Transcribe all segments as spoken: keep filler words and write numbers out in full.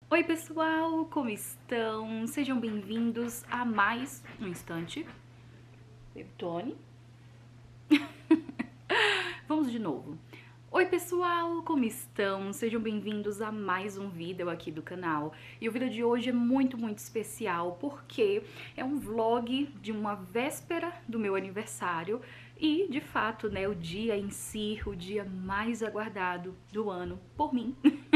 Oi pessoal, como estão? Sejam bem-vindos a mais um instante. Tony. Vamos de novo. Oi pessoal, como estão? Sejam bem-vindos a mais um vídeo aqui do canal. E o vídeo de hoje é muito, muito especial porque é um vlog de uma véspera do meu aniversário e, de fato, né, o dia em si, o dia mais aguardado do ano por mim.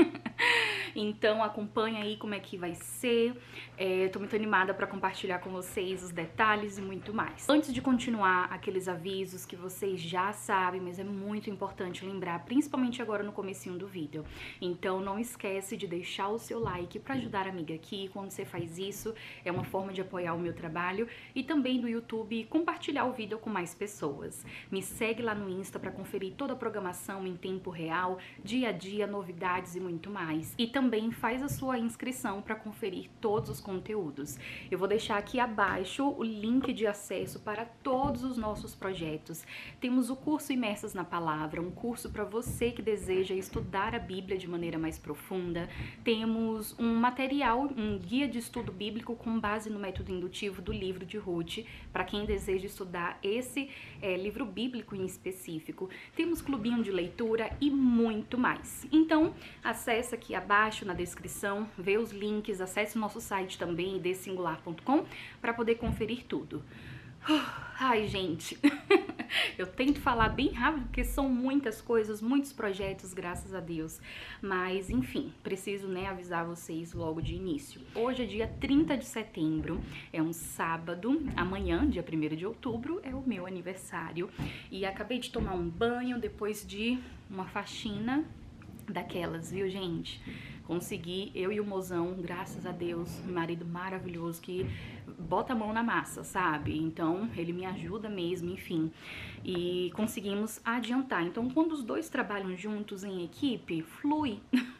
Então acompanha aí como é que vai ser. É, tô muito animada para compartilhar com vocês os detalhes e muito mais. Antes de continuar, aqueles avisos que vocês já sabem, mas é muito importante lembrar, principalmente agora no comecinho do vídeo. Então não esquece de deixar o seu like para ajudar a amiga aqui. Quando você faz isso, é uma forma de apoiar o meu trabalho e também do YouTube compartilhar o vídeo com mais pessoas. Me segue lá no Insta para conferir toda a programação em tempo real, dia a dia, novidades e muito mais. E também faz a sua inscrição para conferir todos os conteúdos. Eu vou deixar aqui abaixo o link de acesso para todos os nossos projetos. Temos o curso Imersas na Palavra, um curso para você que deseja estudar a Bíblia de maneira mais profunda. Temos um material, um guia de estudo bíblico com base no método indutivo do livro de Ruth, para quem deseja estudar esse é, livro bíblico em específico. Temos clubinho de leitura e muito mais. Então, acessa aqui abaixo na descrição, vê os links, acesse o nosso site também, id singular ponto com, para poder conferir tudo. Ai, gente, eu tento falar bem rápido porque são muitas coisas, muitos projetos, graças a Deus. Mas, enfim, preciso, né, avisar vocês logo de início. Hoje é dia trinta de setembro, é um sábado. Amanhã, dia primeiro de outubro, é o meu aniversário. E acabei de tomar um banho depois de uma faxina daquelas, viu, gente? Consegui, eu e o mozão, graças a Deus, um marido maravilhoso que bota a mão na massa, sabe? Então, ele me ajuda mesmo, enfim. E conseguimos adiantar. Então, quando os dois trabalham juntos em equipe, flui.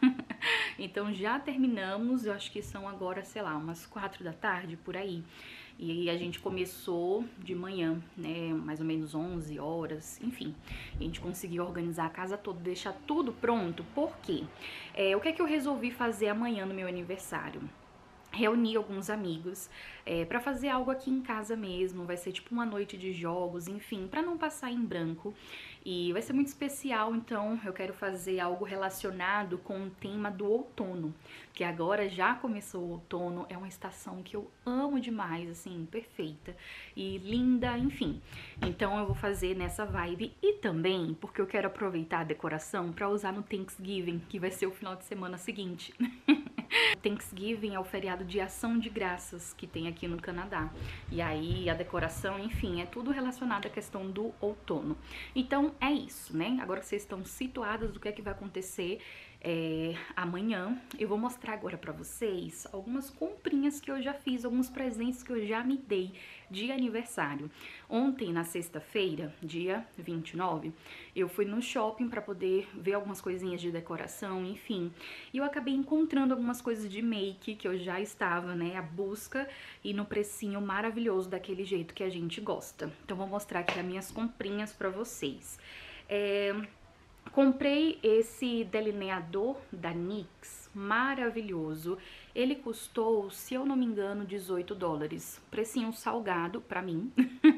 Então, já terminamos, eu acho que são agora, sei lá, umas quatro da tarde, por aí. E a gente começou de manhã, né, mais ou menos onze horas, enfim. A gente conseguiu organizar a casa toda, deixar tudo pronto, por quê? É, o que é que eu resolvi fazer amanhã no meu aniversário? Reuni alguns amigos é, para fazer algo aqui em casa mesmo, vai ser tipo uma noite de jogos, enfim, para não passar em branco. E vai ser muito especial, então eu quero fazer algo relacionado com o tema do outono, que agora já começou o outono, é uma estação que eu amo demais, assim, perfeita e linda, enfim. Então eu vou fazer nessa vibe e também porque eu quero aproveitar a decoração para usar no Thanksgiving, que vai ser o final de semana seguinte. Thanksgiving é o feriado de ação de graças que tem aqui no Canadá. E aí a decoração, enfim, é tudo relacionado à questão do outono. Então é isso, né? Agora que vocês estão situadas do que é que vai acontecer é, amanhã, eu vou mostrar agora pra vocês algumas comprinhas que eu já fiz, alguns presentes que eu já me dei de aniversário. Ontem, na sexta-feira, dia vinte e nove, eu fui no shopping pra poder ver algumas coisinhas de decoração, enfim. E eu acabei encontrando algumas coisas de make que eu já estava, né, à busca e no precinho maravilhoso daquele jeito que a gente gosta. Então vou mostrar aqui as minhas comprinhas pra vocês. É... Comprei esse delineador da NYX, maravilhoso. Ele custou, se eu não me engano, dezoito dólares. Precinho salgado pra mim,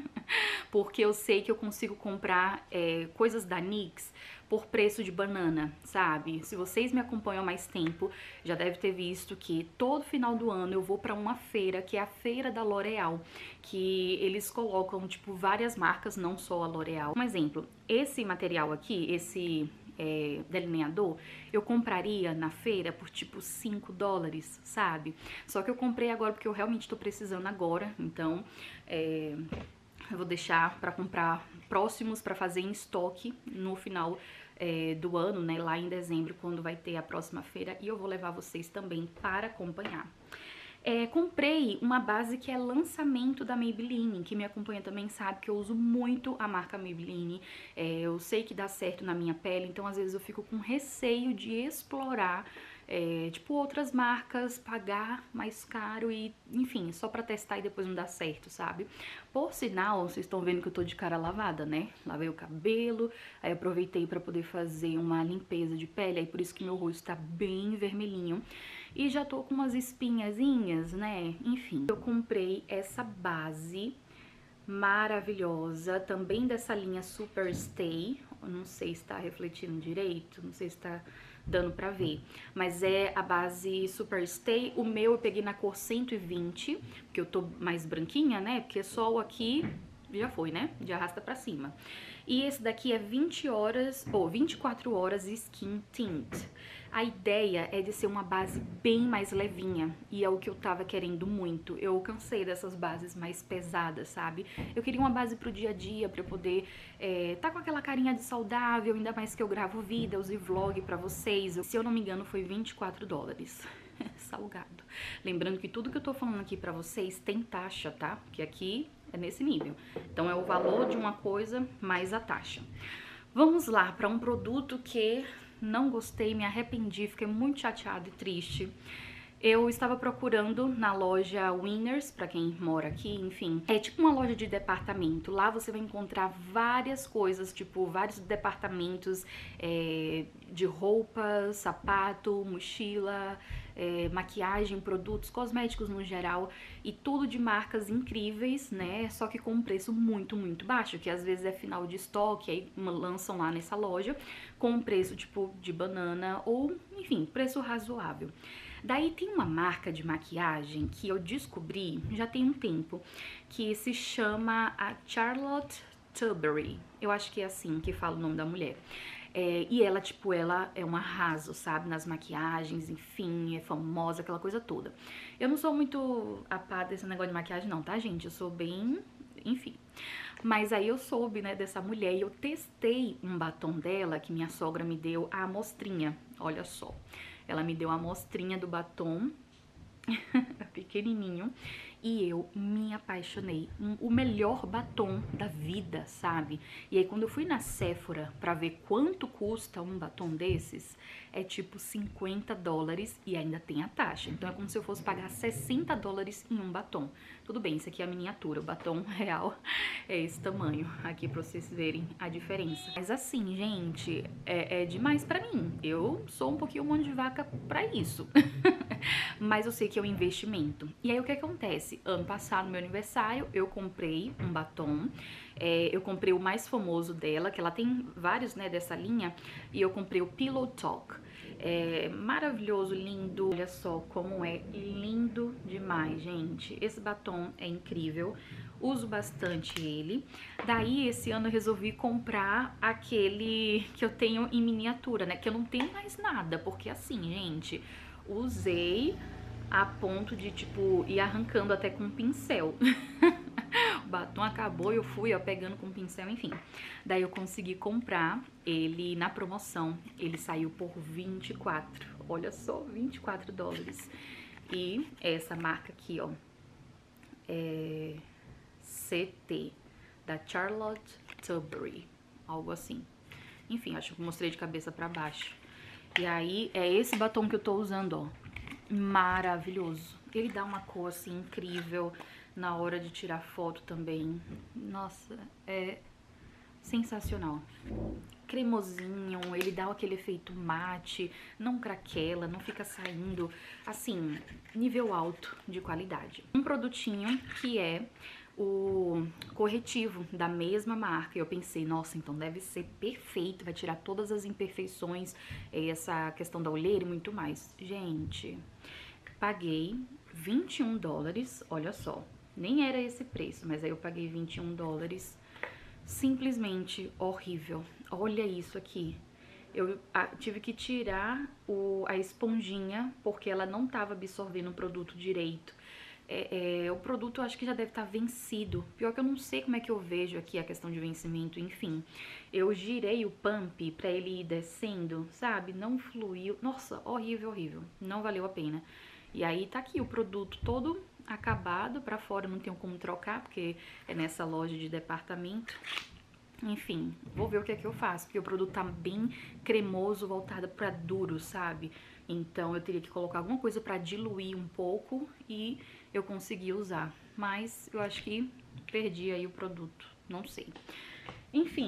porque eu sei que eu consigo comprar é, coisas da NYX por preço de banana, sabe? Se vocês me acompanham há mais tempo, já deve ter visto que todo final do ano eu vou pra uma feira, que é a feira da L'Oréal, que eles colocam, tipo, várias marcas, não só a L'Oréal. Um exemplo, esse material aqui, esse é, delineador, eu compraria na feira por, tipo, cinco dólares, sabe? Só que eu comprei agora porque eu realmente tô precisando agora, então... É... eu vou deixar para comprar próximos para fazer em estoque no final é, do ano, né, lá em dezembro, quando vai ter a próxima feira, e eu vou levar vocês também para acompanhar. É, comprei uma base que é lançamento da Maybelline, que me acompanha também sabe que eu uso muito a marca Maybelline, é, eu sei que dá certo na minha pele, então às vezes eu fico com receio de explorar É, tipo outras marcas, pagar mais caro e, enfim, só pra testar e depois não dar certo, sabe? Por sinal, vocês estão vendo que eu tô de cara lavada, né? Lavei o cabelo, aí aproveitei pra poder fazer uma limpeza de pele, aí por isso que meu rosto tá bem vermelhinho. e já tô com umas espinhazinhas, né? Enfim, eu comprei essa base maravilhosa, também dessa linha Super Stay. Eu não sei se tá refletindo direito, não sei se tá dando pra ver, mas é a base Super Stay. O meu eu peguei na cor cento e vinte, porque eu tô mais branquinha, né? Porque sol aqui já foi, né? De arrasta pra cima. E esse daqui é vinte horas, ou vinte e quatro horas Skin Tint. A ideia é de ser uma base bem mais levinha, e é o que eu tava querendo muito. Eu cansei dessas bases mais pesadas, sabe? Eu queria uma base pro dia a dia, pra eu poder é, tá com aquela carinha de saudável, ainda mais que eu gravo vídeos e vlog pra vocês. Se eu não me engano, foi vinte e quatro dólares. Salgado. Lembrando que tudo que eu tô falando aqui pra vocês tem taxa, tá? Que aqui é nesse nível. Então é o valor de uma coisa mais a taxa. Vamos lá para um produto que não gostei, me arrependi, fiquei muito chateada e triste. Eu estava procurando na loja Winners, para quem mora aqui, enfim. É tipo uma loja de departamento. Lá você vai encontrar várias coisas, tipo vários departamentos é, de roupa, sapato, mochila, é, maquiagem, produtos cosméticos no geral. E tudo de marcas incríveis, né? Só que com um preço muito, muito baixo, que às vezes é final de estoque, aí lançam lá nessa loja com um preço tipo de banana ou, enfim, preço razoável. Daí tem uma marca de maquiagem que eu descobri já tem um tempo, que se chama a Charlotte Tilbury. Eu acho que é assim que fala o nome da mulher. É, e ela, tipo, ela é um arraso, sabe? Nas maquiagens, enfim, é famosa, aquela coisa toda. Eu não sou muito a par desse negócio de maquiagem não, tá, gente? Eu sou bem... enfim. Mas aí eu soube, né, dessa mulher e eu testei um batom dela que minha sogra me deu a amostrinha, olha só. Ela me deu a amostrinha do batom, pequenininho, e eu me apaixonei. O melhor batom da vida, sabe? E aí quando eu fui na Sephora pra ver quanto custa um batom desses, é tipo cinquenta dólares e ainda tem a taxa. Então é como se eu fosse pagar sessenta dólares em um batom. Tudo bem, isso aqui é a miniatura, o batom real é esse tamanho, aqui pra vocês verem a diferença. Mas assim, gente, é, é demais pra mim. Eu sou um pouquinho mão de vaca pra isso. Mas eu sei que é um investimento. E aí o que acontece? Ano passado, no meu aniversário, eu comprei um batom. É, eu comprei o mais famoso dela, que ela tem vários, né, dessa linha. E eu comprei o Pillow Talk. É maravilhoso, lindo. Olha só como é lindo demais, gente. Esse batom é incrível. Uso bastante ele. Daí, esse ano eu resolvi comprar aquele que eu tenho em miniatura, né? Que eu não tenho mais nada, porque assim, gente... usei a ponto de, tipo, ir arrancando até com um pincel. O batom acabou e eu fui, ó, pegando com o pincel, enfim. Daí eu consegui comprar ele na promoção. Ele saiu por vinte e quatro. Olha só, vinte e quatro dólares. E essa marca aqui, ó, é C T, da Charlotte Tilbury, algo assim. Enfim, acho que eu mostrei de cabeça pra baixo. E aí, é esse batom que eu tô usando, ó. Maravilhoso. Ele dá uma cor, assim, incrível na hora de tirar foto também. Nossa, é sensacional. Cremosinho, ele dá aquele efeito mate, não craquela, não fica saindo, assim, nível alto de qualidade. Um produtinho que é o corretivo da mesma marca. Eu pensei, nossa, então deve ser perfeito, vai tirar todas as imperfeições, essa questão da olheira e muito mais. Gente, paguei vinte e um dólares, olha só, nem era esse preço, mas aí eu paguei vinte e um dólares, simplesmente horrível. Olha isso aqui. Eu a, tive que tirar o, a esponjinha porque ela não estava absorvendo o produto direito. É, é, o produto eu acho que já deve estar vencido. Pior que eu não sei como é que eu vejo aqui a questão de vencimento, enfim. Eu girei o pump pra ele ir descendo, sabe? Não fluiu. Nossa, horrível, horrível. Não valeu a pena. E aí tá aqui o produto todo acabado. Pra fora eu não tenho como trocar, porque é nessa loja de departamento. Enfim, vou ver o que é que eu faço, porque o produto tá bem cremoso, voltado pra duro, sabe? Então eu teria que colocar alguma coisa pra diluir um pouco e eu consegui usar. Mas eu acho que perdi aí o produto, não sei. Enfim,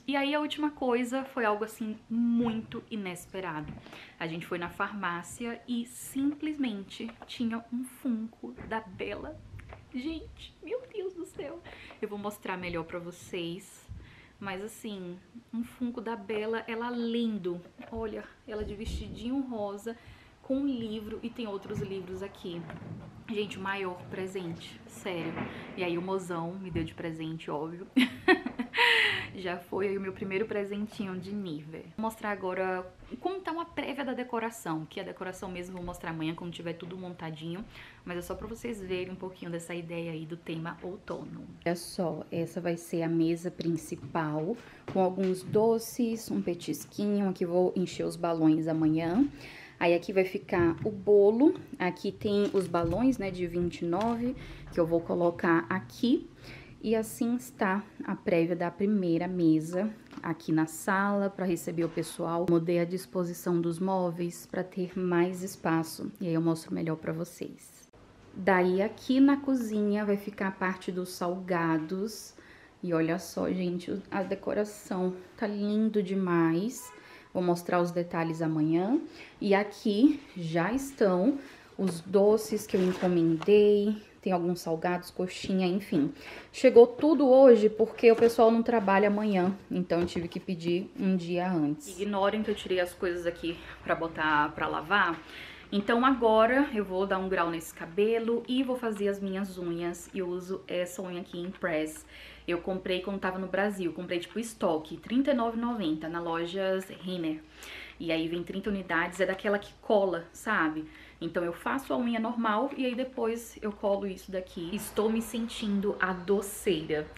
E aí a última coisa foi algo assim muito inesperado. A gente foi na farmácia e simplesmente tinha um Funko da Bella. Gente, meu Deus do céu. Eu vou mostrar melhor pra vocês. Mas assim, um Funko da Bella, ela lindo. Olha, ela de vestidinho rosa com um livro e tem outros livros aqui. Gente, o maior presente, sério. E aí o mozão me deu de presente, óbvio. Já foi aí o meu primeiro presentinho de nível. Vou mostrar agora como tá uma prévia da decoração, que a decoração mesmo vou mostrar amanhã quando tiver tudo montadinho, mas é só pra vocês verem um pouquinho dessa ideia aí do tema outono. Olha só, essa vai ser a mesa principal, com alguns doces, um petisquinho, aqui vou encher os balões amanhã. Aí aqui vai ficar o bolo, aqui tem os balões, né, de vinte e nove, que eu vou colocar aqui. E assim está a prévia da primeira mesa aqui na sala para receber o pessoal. Mudei a disposição dos móveis para ter mais espaço e aí eu mostro melhor para vocês. Daí aqui na cozinha vai ficar a parte dos salgados. E olha só, gente, a decoração tá lindo demais. Vou mostrar os detalhes amanhã. E aqui já estão os doces que eu encomendei. Tem alguns salgados, coxinha, enfim. Chegou tudo hoje porque o pessoal não trabalha amanhã, então eu tive que pedir um dia antes. Ignorem que eu tirei as coisas aqui pra botar pra lavar. Então agora eu vou dar um grau nesse cabelo e vou fazer as minhas unhas. E eu uso essa unha aqui em Press. Eu comprei quando tava no Brasil, comprei tipo estoque, trinta e nove reais e noventa centavos na loja Renner. E aí vem trinta unidades, é daquela que cola, sabe? Então eu faço a unha normal e aí depois eu colo isso daqui. Estou me sentindo a doceira.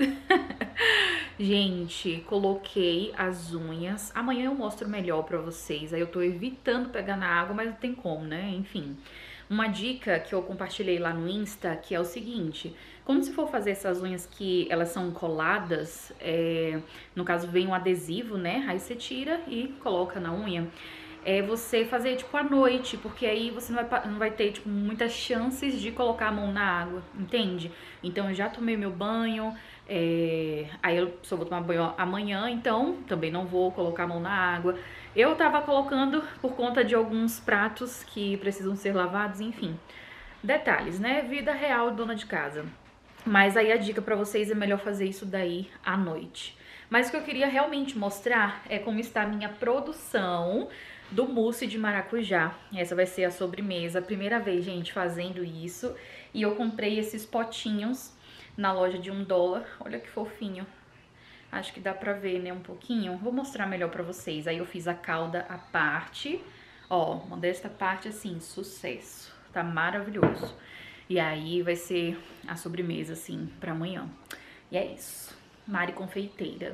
Gente, coloquei as unhas. Amanhã eu mostro melhor pra vocês. Aí eu tô evitando pegar na água, mas não tem como, né? Enfim. Uma dica que eu compartilhei lá no Insta, que é o seguinte: quando você for fazer essas unhas que elas são coladas, é, no caso vem um adesivo, né? Aí você tira e coloca na unha. É você fazer, tipo, à noite, porque aí você não vai, não vai ter, tipo, muitas chances de colocar a mão na água, entende? Então, eu já tomei meu banho, é, aí eu só vou tomar banho amanhã, então também não vou colocar a mão na água. Eu tava colocando por conta de alguns pratos que precisam ser lavados, enfim. Detalhes, né? Vida real, dona de casa. Mas aí a dica pra vocês é melhor fazer isso daí à noite. Mas o que eu queria realmente mostrar é como está a minha produção do mousse de maracujá. Essa vai ser a sobremesa. Primeira vez, gente, fazendo isso. E eu comprei esses potinhos na loja de um dólar. Olha que fofinho. Acho que dá pra ver, né, um pouquinho. Vou mostrar melhor pra vocês. Aí eu fiz a calda à parte. Ó, modesta parte, assim, sucesso. Tá maravilhoso. E aí vai ser a sobremesa, assim, pra amanhã. E é isso. Mari confeiteira.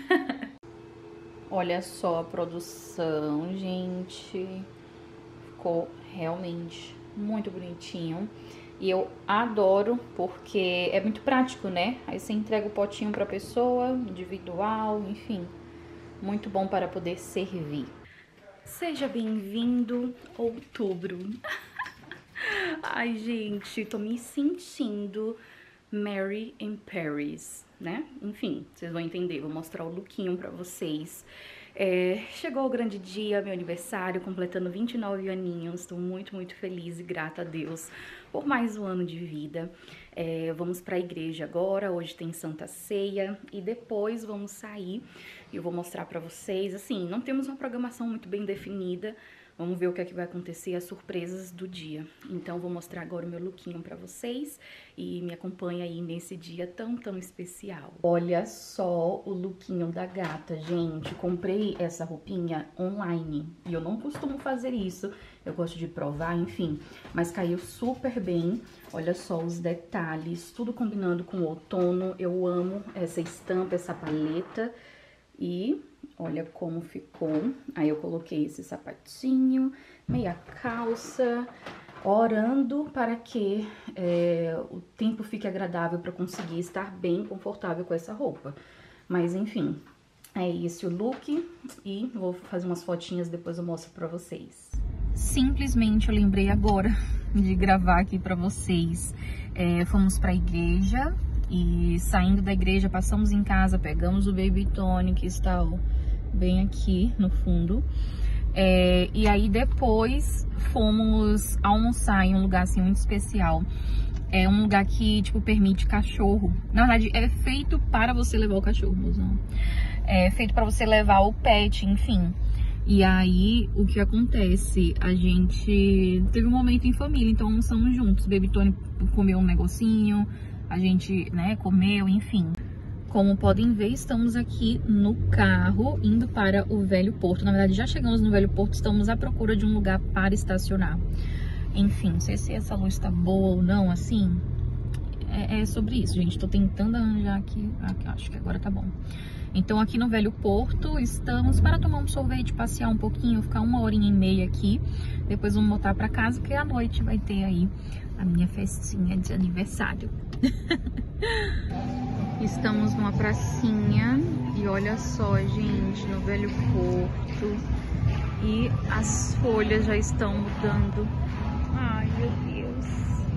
Olha só a produção, gente. Ficou realmente muito bonitinho. E eu adoro porque é muito prático, né? Aí você entrega o potinho pra pessoa, individual, enfim. Muito bom para poder servir. Seja bem-vindo, outubro. Ai, gente, tô me sentindo Mary in Paris, né? Enfim, vocês vão entender, vou mostrar o lookinho pra vocês. É, chegou o grande dia, meu aniversário, completando vinte e nove aninhos. Estou muito, muito feliz e grata a Deus por mais um ano de vida. É, vamos pra igreja agora, hoje tem Santa Ceia e depois vamos sair. Eu vou mostrar pra vocês, assim, não temos uma programação muito bem definida. Vamos ver o que é que vai acontecer, as surpresas do dia. Então, vou mostrar agora o meu lookinho pra vocês e me acompanha aí nesse dia tão, tão especial. Olha só o lookinho da gata, gente. Comprei essa roupinha online e eu não costumo fazer isso. Eu gosto de provar, enfim, mas caiu super bem. Olha só os detalhes, tudo combinando com o outono. Eu amo essa estampa, essa paleta e... olha como ficou. Aí eu coloquei esse sapatinho, meia calça, orando para que é, o tempo fique agradável para conseguir estar bem confortável com essa roupa. Mas enfim, é esse o look e vou fazer umas fotinhas, depois eu mostro pra vocês. Simplesmente eu lembrei agora de gravar aqui pra vocês. É, fomos pra igreja, E saindo da igreja, passamos em casa, pegamos o Baby Tony, que está ó, bem aqui no fundo. É, e aí depois fomos almoçar em um lugar assim muito especial. É um lugar que, tipo, permite cachorro. Na verdade, é feito para você levar o cachorro, mozão. É feito para você levar o pet, enfim. E aí, o que acontece? A gente teve um momento em família, então almoçamos juntos. Baby Tony comeu um negocinho, a gente, né, comeu, enfim. Como podem ver, estamos aqui no carro, indo para o Velho Porto. Na verdade, já chegamos no Velho Porto, estamos à procura de um lugar para estacionar. Enfim, não sei se essa luz tá boa ou não, assim. É, é sobre isso, gente. Tô tentando arranjar aqui. aqui. Acho que agora tá bom. Então, aqui no Velho Porto, estamos para tomar um sorvete, passear um pouquinho, ficar uma horinha e meia aqui. Depois vamos voltar para casa, porque à noite vai ter aí a minha festinha de aniversário. Estamos numa pracinha e olha só, gente, no Velho Porto. E as folhas já estão mudando. Ai, meu Deus.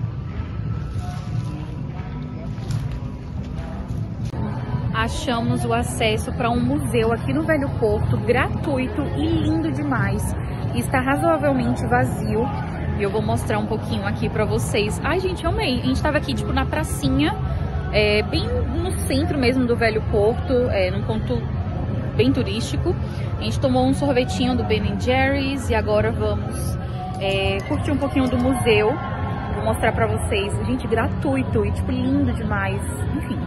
Achamos o acesso para um museu aqui no Velho Porto, gratuito e lindo demais. Está razoavelmente vazio e eu vou mostrar um pouquinho aqui para vocês. Ai, gente, eu amei. A gente estava aqui, tipo, na pracinha, é, bem no centro mesmo do Velho Porto, é, num ponto bem turístico. A gente tomou um sorvetinho do Ben and Jerry's e agora vamos é, curtir um pouquinho do museu. Vou mostrar pra vocês. Gente, gratuito e, tipo, lindo demais. Enfim.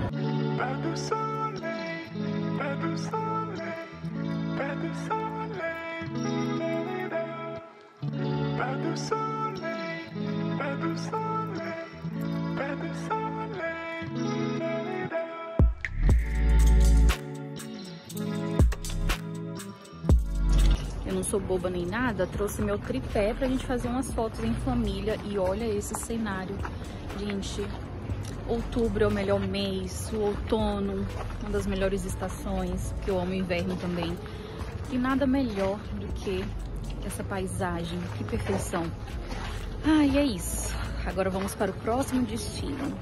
Eu não sou boba nem nada, trouxe meu tripé pra gente fazer umas fotos em família. E olha esse cenário, gente. Outubro é o melhor mês, o outono, uma das melhores estações, que eu amo o inverno também. E nada melhor do que essa paisagem, que perfeição. Ah, e é isso. Agora vamos para o próximo destino.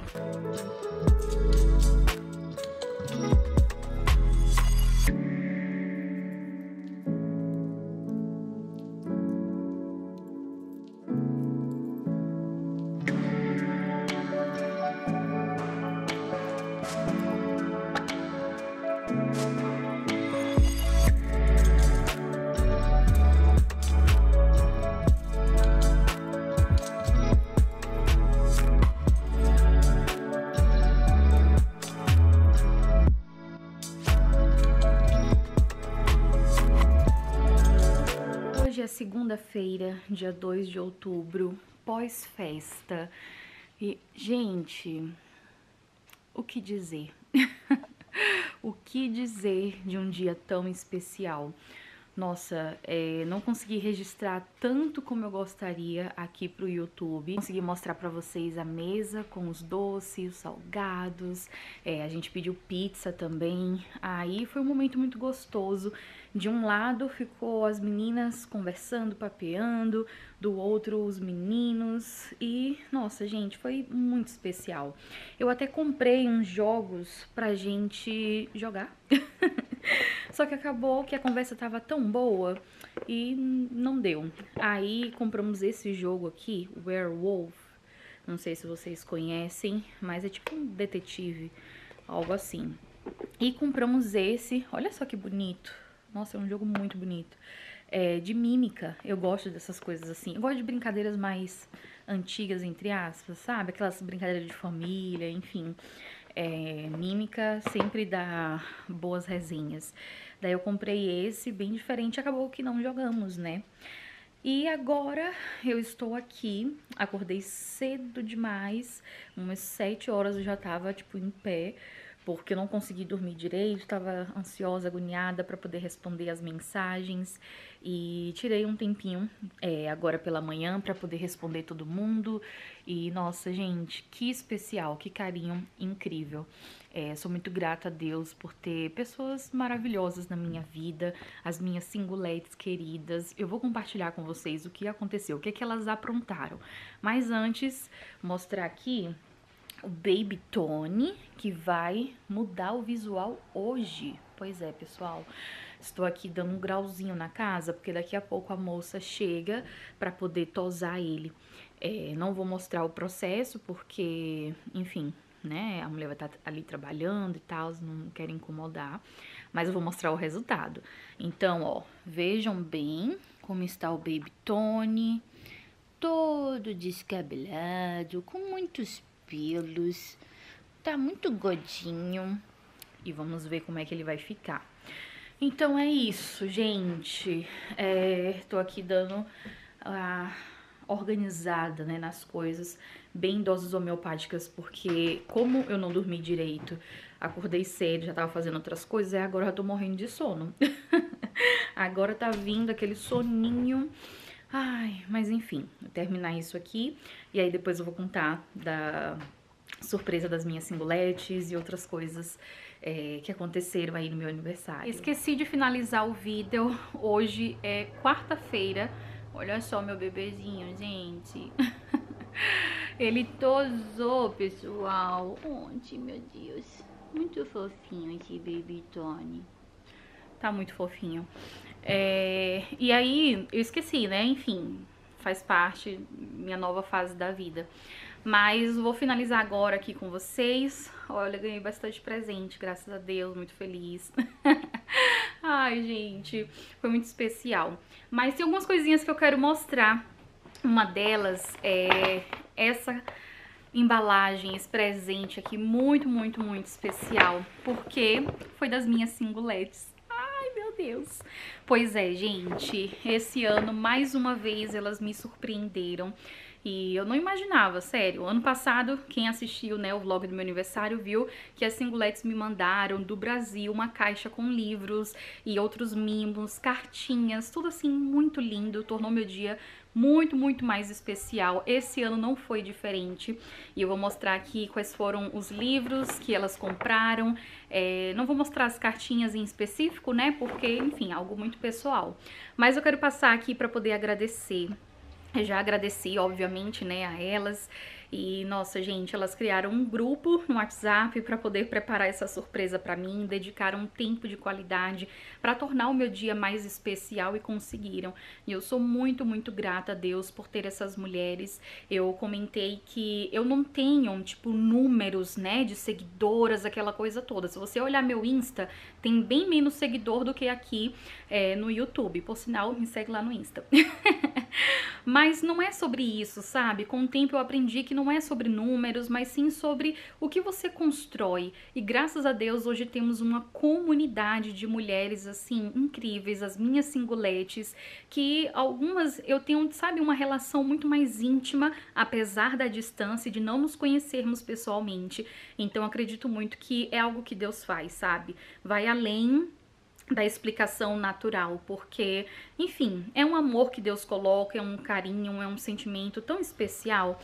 Hoje é segunda-feira, dia dois de outubro, pós-festa. E, gente, o que dizer? O que dizer de um dia tão especial? Nossa, é, não consegui registrar tanto como eu gostaria aqui pro YouTube. Consegui mostrar pra vocês a mesa com os doces, os salgados. É, a gente pediu pizza também. Aí foi um momento muito gostoso. De um lado ficou as meninas conversando, papeando, do outro os meninos. E, nossa, gente, foi muito especial. Eu até comprei uns jogos pra gente jogar. Só que acabou que a conversa tava tão boa e não deu. Aí compramos esse jogo aqui, Werewolf. Não sei se vocês conhecem, mas é tipo um detetive, algo assim. E compramos esse, olha só que bonito. Nossa, é um jogo muito bonito. É, de mímica, eu gosto dessas coisas assim. Eu gosto de brincadeiras mais antigas, entre aspas, sabe? Aquelas brincadeiras de família, enfim. É, mímica sempre dá boas resenhas. Daí eu comprei esse, bem diferente, acabou que não jogamos, né? E agora eu estou aqui, acordei cedo demais, umas sete horas eu já tava, tipo, em pé, porque eu não consegui dormir direito, tava ansiosa, agoniada para poder responder as mensagens e tirei um tempinho é, agora pela manhã para poder responder todo mundo. E nossa, gente, que especial, que carinho incrível. É, sou muito grata a Deus por ter pessoas maravilhosas na minha vida, as minhas singuletes queridas. Eu vou compartilhar com vocês o que aconteceu, o que, é que elas aprontaram. Mas antes, mostrar aqui o Baby Tony, que vai mudar o visual hoje. Pois é, pessoal, estou aqui dando um grauzinho na casa, porque daqui a pouco a moça chega para poder tosar ele. É, não vou mostrar o processo, porque, enfim, né, a mulher vai estar ali trabalhando e tal, não quero incomodar, mas eu vou mostrar o resultado. Então, ó, vejam bem como está o Baby Tony, todo descabelado, com muitos pelos, tá muito gordinho, e vamos ver como é que ele vai ficar. Então é isso, gente, é, tô aqui dando a organizada, né, nas coisas, bem doses homeopáticas, porque como eu não dormi direito, acordei cedo, já tava fazendo outras coisas, e agora eu tô morrendo de sono. Agora tá vindo aquele soninho. Ai, mas enfim, vou terminar isso aqui, e aí depois eu vou contar da surpresa das minhas singuletes e outras coisas é, que aconteceram aí no meu aniversário. Esqueci de finalizar o vídeo, hoje é quarta-feira, olha só meu bebezinho, gente. Ele tosou, pessoal. Onde, meu Deus, muito fofinho esse Baby Tony. Tá muito fofinho. É, e aí, eu esqueci, né? Enfim, faz parte minha nova fase da vida. Mas vou finalizar agora aqui com vocês. Olha, ganhei bastante presente, graças a Deus, muito feliz. Ai, gente, foi muito especial. Mas tem algumas coisinhas que eu quero mostrar. Uma delas é essa embalagem, esse presente aqui, muito, muito, muito especial. Porque foi das minhas singuletes. Meu Deus. Pois é, gente, esse ano, mais uma vez, elas me surpreenderam. E eu não imaginava, sério. Ano passado, quem assistiu, né, o vlog do meu aniversário viu que as Singuletes me mandaram do Brasil uma caixa com livros e outros mimos, cartinhas, tudo assim muito lindo. Tornou meu dia muito, muito mais especial. Esse ano não foi diferente. E eu vou mostrar aqui quais foram os livros que elas compraram. É, não vou mostrar as cartinhas em específico, né, porque, enfim, algo muito pessoal. Mas eu quero passar aqui para poder agradecer. Eu já agradeci, obviamente, né, a elas. E, nossa, gente, elas criaram um grupo no WhatsApp para poder preparar essa surpresa para mim, dedicaram um tempo de qualidade para tornar o meu dia mais especial e conseguiram. E eu sou muito, muito grata a Deus por ter essas mulheres. Eu comentei que eu não tenho, tipo, números, né, de seguidoras, aquela coisa toda. Se você olhar meu Insta, tem bem menos seguidor do que aqui é, no YouTube. Por sinal, me segue lá no Insta. Mas não é sobre isso, sabe? Com o tempo eu aprendi que não é sobre números, mas sim sobre o que você constrói. E graças a Deus hoje temos uma comunidade de mulheres assim incríveis, as minhas singuletes, que algumas eu tenho, sabe, uma relação muito mais íntima, apesar da distância e de não nos conhecermos pessoalmente. Então acredito muito que é algo que Deus faz, sabe? Vai além da explicação natural, porque, enfim, é um amor que Deus coloca, é um carinho, é um sentimento tão especial,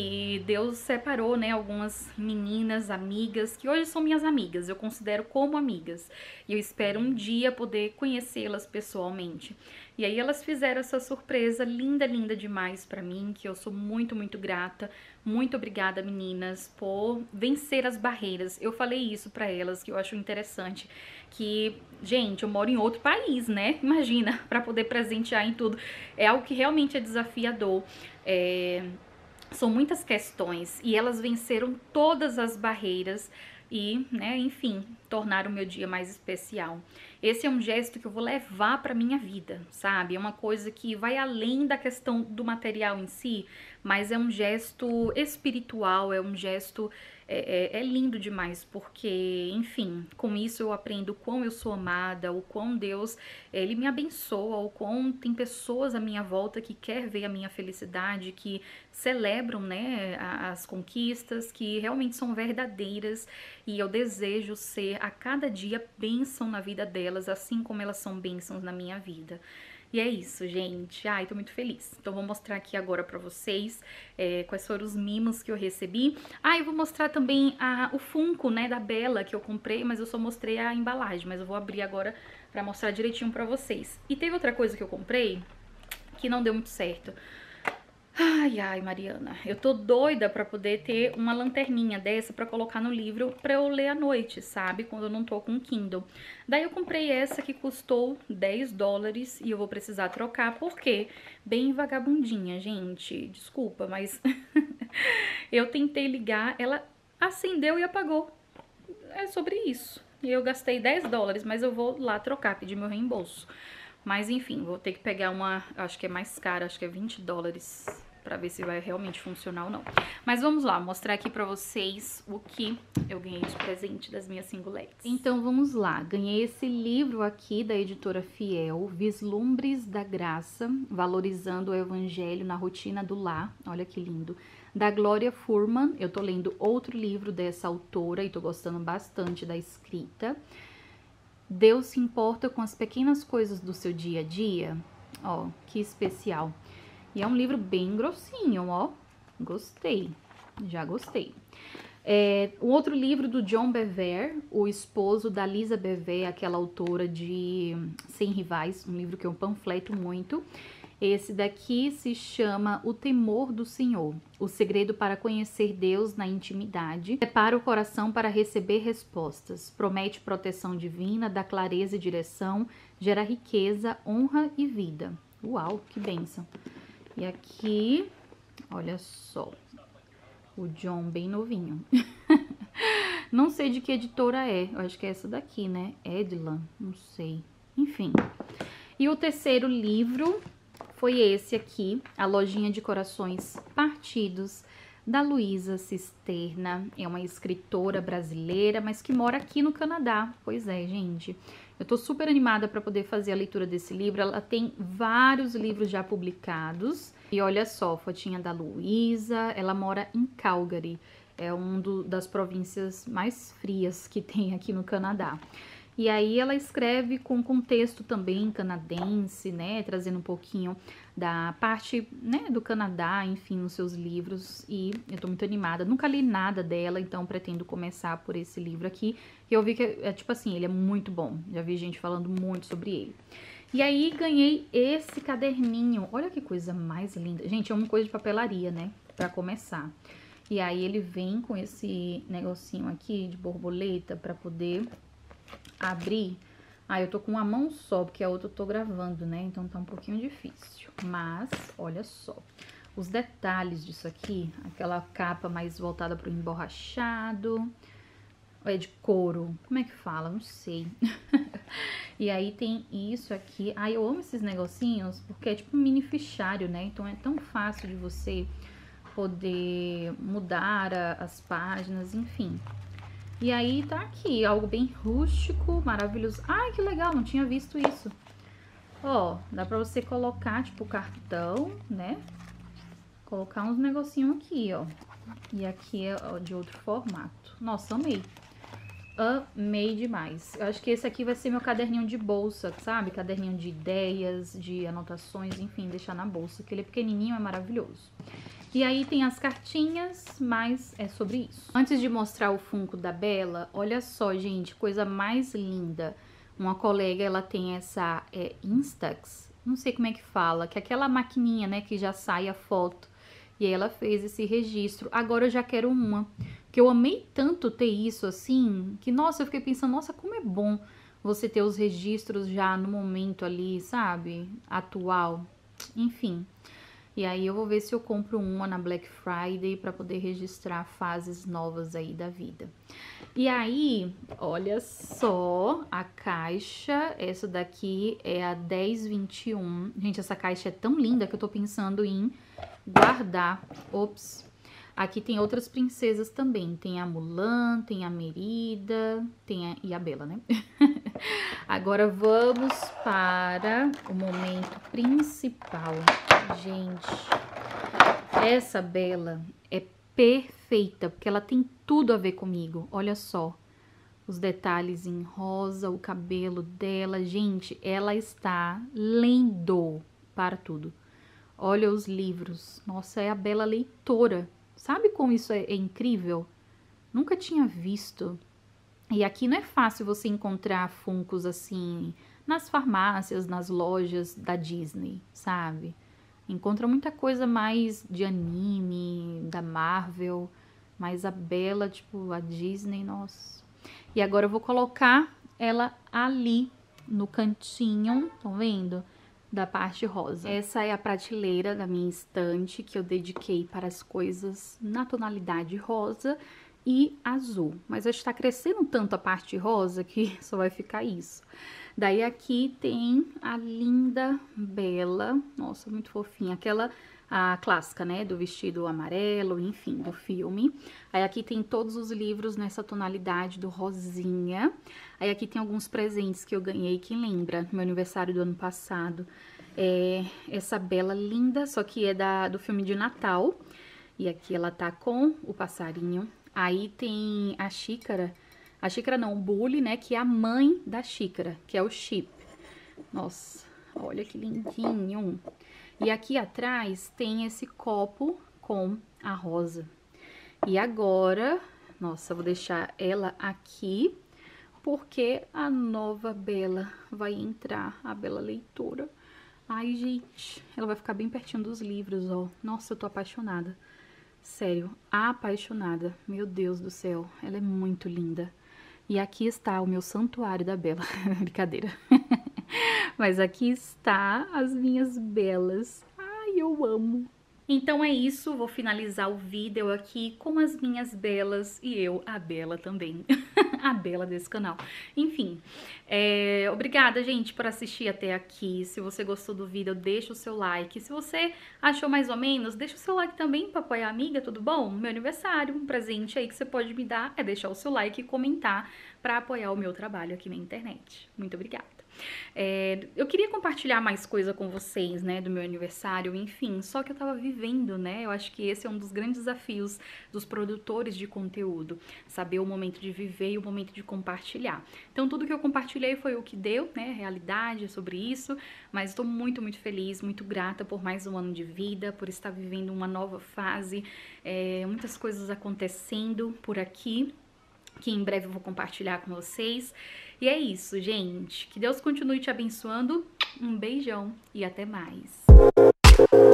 e Deus separou, né, algumas meninas, amigas, que hoje são minhas amigas, eu considero como amigas, e eu espero um dia poder conhecê-las pessoalmente. E aí elas fizeram essa surpresa linda, linda demais pra mim, que eu sou muito, muito grata. Muito obrigada, meninas, por vencer as barreiras. Eu falei isso pra elas, que eu acho interessante, que, gente, eu moro em outro país, né? Imagina, pra poder presentear em tudo. É algo que realmente é desafiador. É... São muitas questões e elas venceram todas as barreiras e, né, enfim, tornaram o meu dia mais especial. Esse é um gesto que eu vou levar para minha vida, sabe? É uma coisa que vai além da questão do material em si, mas é um gesto espiritual, é um gesto... É, é, é lindo demais, porque, enfim, com isso eu aprendo o quão eu sou amada, o quão Deus, Ele me abençoa, o quão tem pessoas à minha volta que quer ver a minha felicidade, que celebram, né, as conquistas, que realmente são verdadeiras, e eu desejo ser a cada dia bênção na vida delas, assim como elas são bênçãos na minha vida. E é isso, gente. Ai, tô muito feliz. Então, vou mostrar aqui agora pra vocês é, quais foram os mimos que eu recebi. Ah, eu vou mostrar também a, o Funko, né, da Bella que eu comprei, mas eu só mostrei a embalagem. Mas eu vou abrir agora pra mostrar direitinho pra vocês. E teve outra coisa que eu comprei que não deu muito certo. Ai, ai, Mariana, eu tô doida pra poder ter uma lanterninha dessa pra colocar no livro pra eu ler à noite, sabe? Quando eu não tô com Kindle. Daí eu comprei essa que custou dez dólares e eu vou precisar trocar, porque bem vagabundinha, gente. Desculpa, mas eu tentei ligar, ela acendeu e apagou. É sobre isso. E eu gastei dez dólares, mas eu vou lá trocar, pedir meu reembolso. Mas enfim, vou ter que pegar uma, acho que é mais cara, acho que é vinte dólares, pra ver se vai realmente funcionar ou não. Mas vamos lá, mostrar aqui pra vocês o que eu ganhei de presente das minhas singuletes. Então vamos lá, ganhei esse livro aqui da editora Fiel, Vislumbres da Graça, valorizando o evangelho na rotina do lar. Olha que lindo. Da Gloria Furman, eu tô lendo outro livro dessa autora e tô gostando bastante da escrita. Deus se importa com as pequenas coisas do seu dia a dia. Ó, que especial. E é um livro bem grossinho, ó. Gostei, já gostei. É, um outro livro do John Bevere, o esposo da Lisa Bevere, aquela autora de Sem Rivais, um livro que eu panfleto muito. Esse daqui se chama O Temor do Senhor, o segredo para conhecer Deus na intimidade. Prepara o coração para receber respostas, promete proteção divina, dá clareza e direção, gera riqueza, honra e vida. Uau, que bênção. E aqui, olha só, o John bem novinho. Não sei de que editora é, eu acho que é essa daqui, né? Edlan, não sei. Enfim. E o terceiro livro foi esse aqui, A Lojinha de Corações Partidos, da Luísa Cisterna. É uma escritora brasileira, mas que mora aqui no Canadá. Pois é, gente. Eu tô super animada para poder fazer a leitura desse livro. Ela tem vários livros já publicados. E olha só, fotinha da Luísa. Ela mora em Calgary. É uma das províncias mais frias que tem aqui no Canadá. E aí ela escreve com contexto também canadense, né, trazendo um pouquinho da parte, né, do Canadá, enfim, nos seus livros, e eu tô muito animada. Nunca li nada dela, então pretendo começar por esse livro aqui, que eu vi que, é tipo assim, ele é muito bom, já vi gente falando muito sobre ele. E aí ganhei esse caderninho, olha que coisa mais linda. Gente, é uma coisa de papelaria, né, pra começar. E aí ele vem com esse negocinho aqui de borboleta pra poder abrir. Ah, eu tô com uma mão só, porque a outra eu tô gravando, né? Então tá um pouquinho difícil. Mas, olha só. Os detalhes disso aqui. Aquela capa mais voltada pro emborrachado. É de couro. Como é que fala? Não sei. E aí tem isso aqui. Ai, eu amo esses negocinhos, porque é tipo um mini fichário, né? Então é tão fácil de você poder mudar a, as páginas, enfim. E aí tá aqui, algo bem rústico, maravilhoso. Ai, que legal, não tinha visto isso. Ó, dá pra você colocar, tipo, cartão, né? Colocar uns negocinhos aqui, ó. E aqui é ó, de outro formato. Nossa, amei. Amei demais. Eu acho que esse aqui vai ser meu caderninho de bolsa, sabe? Caderninho de ideias, de anotações, enfim, deixar na bolsa. Que ele é pequenininho, é maravilhoso. E aí tem as cartinhas, mas é sobre isso. Antes de mostrar o Funko da Bela, olha só, gente, coisa mais linda. Uma colega, ela tem essa é, Instax, não sei como é que fala, que é aquela maquininha, né, que já sai a foto. E aí ela fez esse registro. Agora eu já quero uma, que eu amei tanto ter isso assim, que nossa, eu fiquei pensando, nossa, como é bom você ter os registros já no momento ali, sabe, atual. Enfim. E aí eu vou ver se eu compro uma na Black Friday para poder registrar fases novas aí da vida. E aí, olha só a caixa, essa daqui é a dez vinte e um. Gente, essa caixa é tão linda que eu tô pensando em guardar. Ops. Aqui tem outras princesas também, tem a Mulan, tem a Merida, tem a... e a Bela, né? Agora vamos para o momento principal. Gente, essa Bela é perfeita, porque ela tem tudo a ver comigo. Olha só, os detalhes em rosa, o cabelo dela. Gente, ela está lindo para tudo. Olha os livros. Nossa, é a Bela leitora. Sabe como isso é, é incrível? Nunca tinha visto. E aqui não é fácil você encontrar Funkos assim nas farmácias, nas lojas da Disney, sabe? Encontra muita coisa mais de anime, da Marvel, mas a Bella, tipo, a Disney, nossa. E agora eu vou colocar ela ali no cantinho, estão vendo? Da parte rosa. Essa é a prateleira da minha estante que eu dediquei para as coisas na tonalidade rosa e azul. Mas acho que tá crescendo tanto a parte rosa que só vai ficar isso. Daí aqui tem a linda Bella, nossa, muito fofinha, aquela a clássica, né, do vestido amarelo, enfim, do filme. Aí aqui tem todos os livros nessa tonalidade do rosinha. Aí aqui tem alguns presentes que eu ganhei, que lembra meu aniversário do ano passado. É essa Bella linda, só que é da, do filme de Natal. E aqui ela tá com o passarinho. Aí tem a xícara, a xícara não, o bule, né, que é a mãe da xícara, que é o Chip. Nossa, olha que lindinho. E aqui atrás tem esse copo com a rosa. E agora, nossa, eu vou deixar ela aqui, porque a nova Bella vai entrar, a Bella Leitora. Ai, gente, ela vai ficar bem pertinho dos livros, ó. Nossa, eu tô apaixonada. Sério, apaixonada. Meu Deus do céu, ela é muito linda. E aqui está o meu santuário da Bella. Brincadeira. Mas aqui está as minhas belas. Ai, eu amo. Então é isso, vou finalizar o vídeo aqui com as minhas belas e eu, a Bella também. A Bella desse canal. Enfim, é, obrigada, gente, por assistir até aqui. Se você gostou do vídeo, deixa o seu like. Se você achou mais ou menos, deixa o seu like também para apoiar a amiga, tudo bom? Meu aniversário, um presente aí que você pode me dar é deixar o seu like e comentar para apoiar o meu trabalho aqui na internet. Muito obrigada. É, eu queria compartilhar mais coisa com vocês, né, do meu aniversário, enfim, só que eu tava vivendo, né, eu acho que esse é um dos grandes desafios dos produtores de conteúdo, saber o momento de viver e o momento de compartilhar. Então, tudo que eu compartilhei foi o que deu, né, realidade sobre isso, mas estou muito, muito feliz, muito grata por mais um ano de vida, por estar vivendo uma nova fase, é, muitas coisas acontecendo por aqui, que em breve eu vou compartilhar com vocês. E é isso, gente. Que Deus continue te abençoando. Um beijão e até mais.